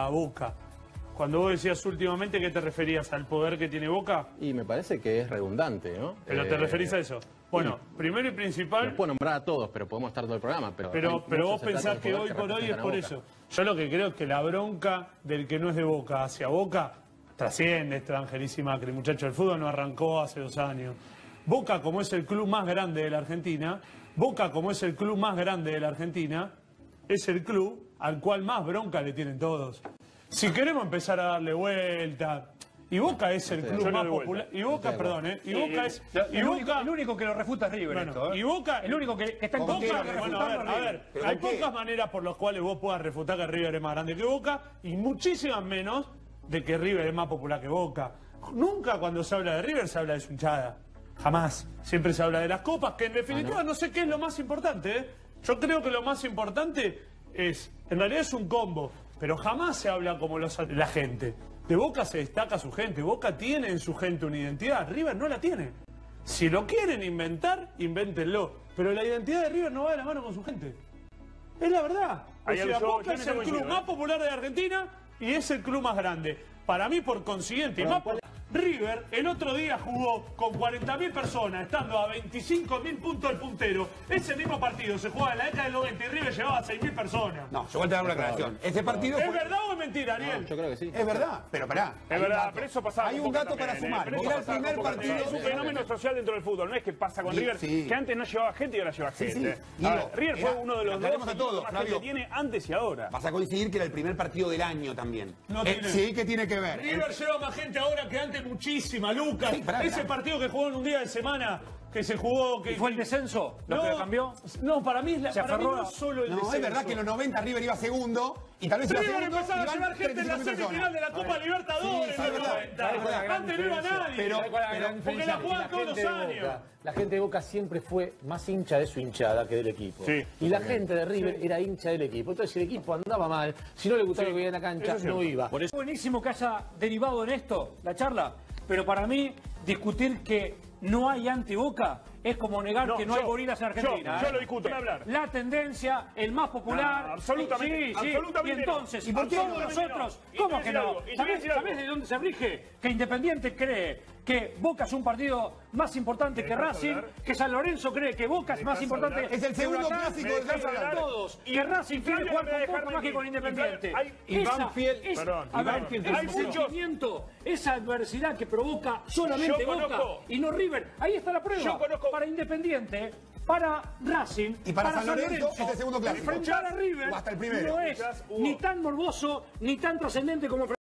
a Boca. Cuando vos decías últimamente, ¿qué te referías? ¿Al poder que tiene Boca? Y me parece que es redundante, ¿no? ¿Pero te referís a eso? Bueno, primero y principal... Los puedo nombrar a todos, pero podemos estar todo el programa. Pero vos pensás que hoy por hoy es por eso. Yo lo que creo es que la bronca del que no es de Boca hacia Boca trasciende Angelísima Macri. Muchacho, el fútbol no arrancó hace 2 años. Boca, como es el club más grande de la Argentina, es el club al cual más bronca le tienen todos. Si queremos empezar a darle vuelta... Y Boca es el club más popular. Y Boca, perdón, y Boca es... El único que lo refuta es River. Bueno, esto, y Boca... El único que está en Boca, bueno, a ver, hay pocas maneras por las cuales vos puedas refutar que River es más grande que Boca y muchísimas menos de que River es más popular que Boca. Nunca cuando se habla de River se habla de su hinchada. Jamás. Siempre se habla de las copas, que en definitiva no sé qué es lo más importante, ¿eh? Yo creo que lo más importante es, en realidad es un combo, pero jamás se habla como la gente. De Boca se destaca su gente, Boca tiene en su gente una identidad, River no la tiene. Si lo quieren inventar, invéntenlo. Pero la identidad de River no va de la mano con su gente. Es la verdad. O sea, Boca es el club más popular de Argentina y es el club más grande. Para mí, por consiguiente, y más por... River el otro día jugó con 40.000 personas, estando a 25.000 puntos del puntero. Ese mismo partido se jugaba en la década del 90 y River llevaba a 6.000 personas. No, yo voy a dar una aclaración. Ese partido ¿Es verdad o es mentira, Ariel? No, yo creo que sí. Es verdad, pero pará. Es verdad, pero eso pasaba. Hay un dato para sumar. Era el primer partido. Es un fenómeno social dentro del fútbol. No es que pasa con River, que antes no llevaba gente y ahora lleva gente. River fue uno de los dos más que tiene antes y ahora. Vas a coincidir que era el primer partido del año también. Sí, que tiene que ver. River lleva más gente ahora que antes, muchísima, Lucas. Sí, ese partido que jugó en un día de semana, que se jugó... ¿Y fue el descenso lo que cambió? No, para mí, no solo el descenso. No, es verdad que en los 90 River iba segundo y tal vez iba River segundo. empezaba a llevar gente en la semifinal de la Copa Libertadores en los 90. Antes no iba nadie. Porque la jugaban todos los años. La gente de Boca siempre fue más hincha de su hinchada que del equipo. Sí, y la gente de River era hincha del equipo. Entonces, si el equipo andaba mal, si no le gustaba lo que veía en la cancha, no iba. Por eso es buenísimo que haya derivado en esto la charla, pero para mí, discutir que no hay anti-Boca es como negar que no hay gorilas en Argentina. Yo lo discuto, no hablar. La tendencia, el más popular. Absolutamente. Sí. Y entonces, ¿y por qué nosotros? ¿Cómo que no? ¿Sabés de dónde se rige? Que Independiente cree que Boca es un partido más importante que Racing, que San Lorenzo cree que Boca es más importante. Es el segundo clásico del campeonato. Todos. Que Racing quiere jugar con Boca más que con Independiente. Hay mucho. Esa adversidad que provoca solamente Boca y no River. Ahí está la prueba. Para Independiente, para Racing y para San Lorenzo es el segundo clásico. Enfrentar a River o hasta el primero. No es ni tan morboso ni tan trascendente como